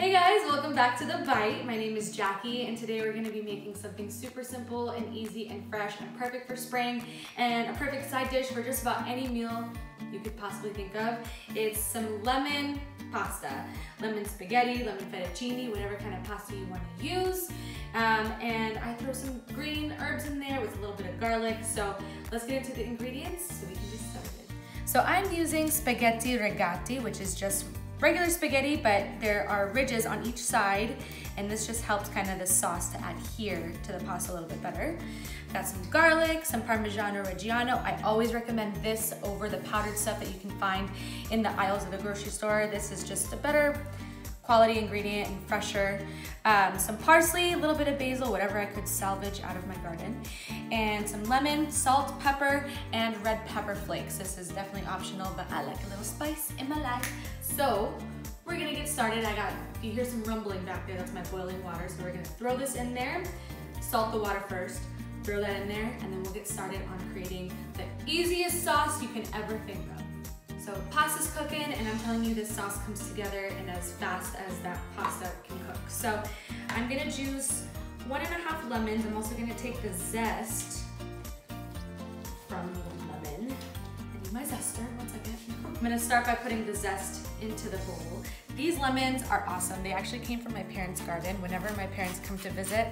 Hey guys, welcome back to The Bite. My name is Jackie and today we're going to be making something super simple and easy and fresh and perfect for spring and a perfect side dish for just about any meal you could possibly think of. It's some lemon pasta, lemon spaghetti, lemon fettuccine, whatever kind of pasta you want to use. And I throw some green herbs in there with a little bit of garlic. So let's get into the ingredients so we can get started. So I'm using spaghetti rigati, which is just regular spaghetti, but there are ridges on each side, and this just helps kind of the sauce to adhere to the pasta a little bit better. Got some garlic, some Parmigiano Reggiano. I always recommend this over the powdered stuff that you can find in the aisles of the grocery store. This is just a better quality ingredient and fresher. Some parsley, a little bit of basil, whatever I could salvage out of my garden, and some lemon, salt, pepper, and red pepper flakes. This is definitely optional, but I like a little spice in my life. So we're gonna get started. If you hear some rumbling back there, that's my boiling water. So we're gonna throw this in there, salt the water first, throw that in there, and then we'll get started on creating the easiest sauce you can ever think of. So pasta's cooking, and I'm telling you this sauce comes together in as fast as that pasta can cook. So I'm gonna juice 1.5 lemons. I'm also gonna take the zest from the lemon. I need my zester, one second. I'm gonna start by putting the zest into the bowl. These lemons are awesome. They actually came from my parents' garden. Whenever my parents come to visit,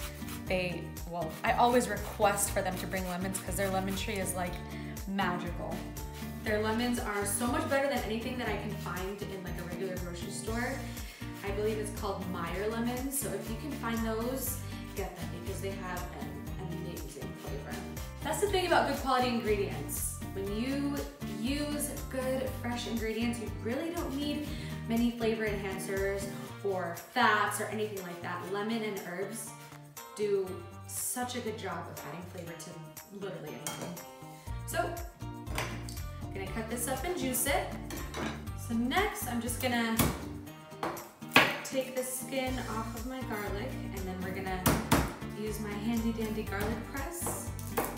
I always request for them to bring lemons because their lemon tree is like magical. Their lemons are so much better than anything that I can find in like a regular grocery store. I believe it's called Meyer lemons. So if you can find those, get them because they have an amazing flavor. That's the thing about good quality ingredients. When you use good, fresh ingredients, you really don't need many flavor enhancers or fats or anything like that. Lemon and herbs do such a good job of adding flavor to literally anything. So, I'm gonna cut this up and juice it. So next, I'm just gonna take the skin off of my garlic, and then we're gonna use my handy dandy garlic press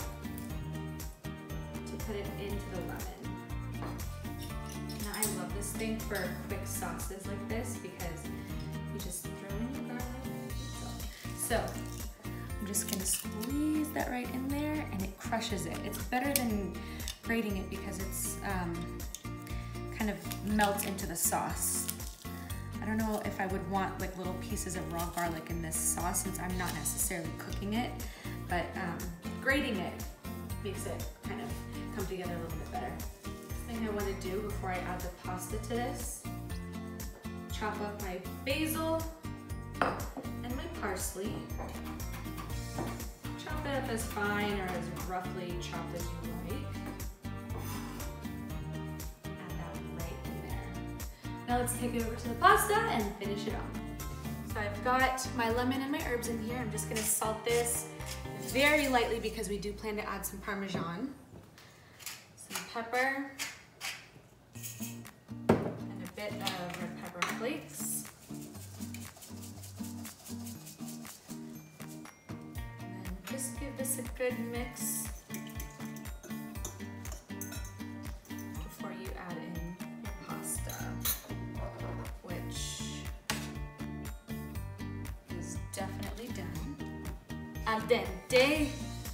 to put it into the lemon. Now I love this thing for quick sauces like this because you just throw in your garlic. So I'm just gonna squeeze that right in there, and it crushes it. It's better than grating it because it's kind of melts into the sauce. I don't know if I would want like little pieces of raw garlic in this sauce since I'm not necessarily cooking it, but grating it makes it kind of come together a little bit better. Thing I want to do before I add the pasta to this, chop up my basil and my parsley. Chop it up as fine or as roughly chopped as you like. Add that right in there. Now let's take it over to the pasta and finish it off. So I've got my lemon and my herbs in here. I'm just gonna salt this very lightly because we do plan to add some Parmesan. Some pepper. And a bit of red pepper flakes. Just give this a good mix before you add in your pasta, which is definitely done. Al dente.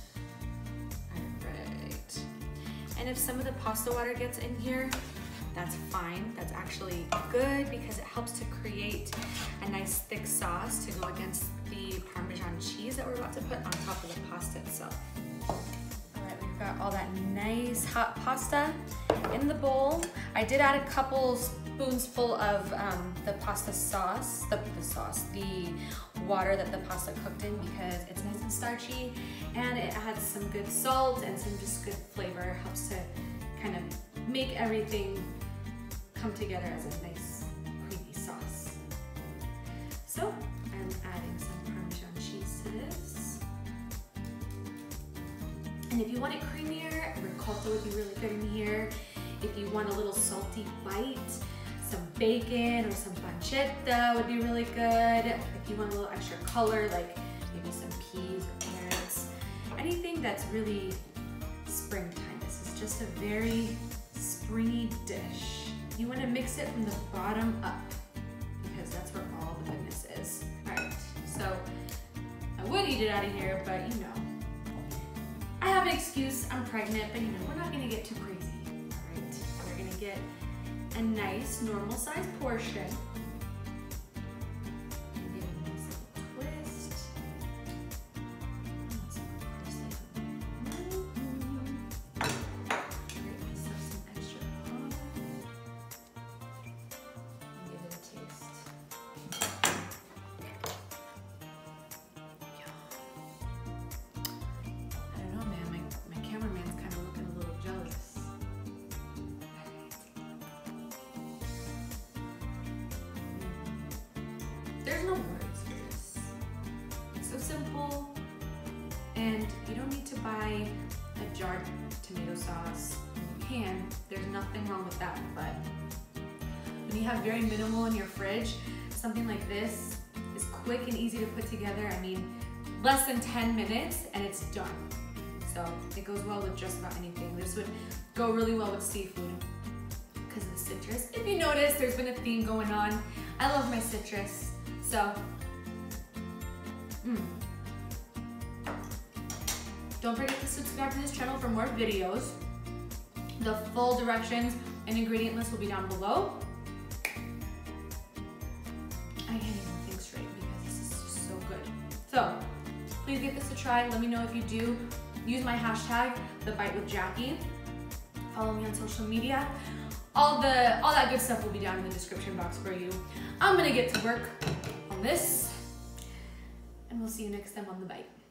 Alright. And if some of the pasta water gets in here, that's fine. That's actually good because it helps to create a nice thick sauce to go against the Parmesan cheese that we're about to put on top of the pasta itself. All right, we've got all that nice hot pasta in the bowl. I did add a couple spoonsful of the pasta sauce, the water that the pasta cooked in because it's nice and starchy, and it adds some good salt and some just good flavor. Helps to kind of make everything come together as a nice creamy sauce. So I'm adding some Parmesan cheese to this. And if you want it creamier, ricotta would be really good in here. If you want a little salty bite, some bacon or some pancetta would be really good. If you want a little extra color, like maybe some peas or carrots, anything that's really springtime. This is just a very springy dish. You want to mix it from the bottom up because that's where all eat it out of here, but you know. I have an excuse, I'm pregnant, but you know, we're not gonna get too crazy, all right? We're gonna get a nice, normal sized portion. Give it a nice little twist. Grate myself some extra hot. And give it a taste. I don't know, man. My cameraman's kind of looking a little jealous. There's no words for this. It's so simple, and you don't need to buy a jarred tomato sauce. You can. There's nothing wrong with that, but when you have very minimal in your fridge, something like this is quick and easy to put together. I mean, less than 10 minutes and it's done. So it goes well with just about anything. This would go really well with seafood because of the citrus. If you notice, there's been a theme going on. I love my citrus, so. Don't forget to subscribe to this channel for more videos. The full directions and ingredient list will be down below. I can't even think straight because this is just so good. So please give this a try. Let me know if you do. Use my hashtag, TheBiteWithJackie. Follow me on social media. All that good stuff will be down in the description box for you. I'm gonna get to work on this, and we'll see you next time on The Bite.